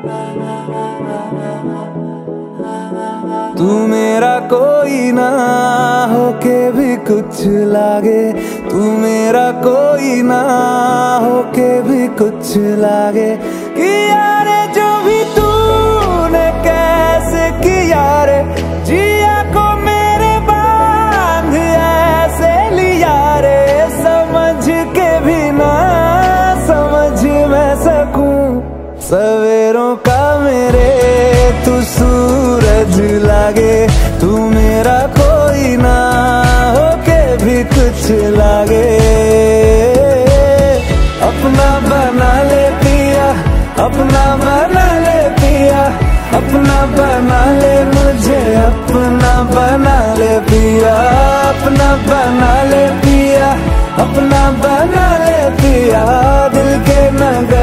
तू मेरा कोई ना होके भी कुछ लागे, तू मेरा कोई ना होके भी कुछ लागे। कि यारे जो भी तूने कैसे किया रे, जिया को मेरे बांध ऐसे लिया रे। समझ के भी ना समझ मैं सकूं, सवेरों का मेरे तू सूरज लागे। तू मेरा कोई ना होके भी कुछ लागे। अपना बना ले पिया, अपना बना ले पिया, अपना बना ले मुझे, अपना बना ले पिया, अपना बना ले पिया, अपना बना ले पिया। दिल के नगर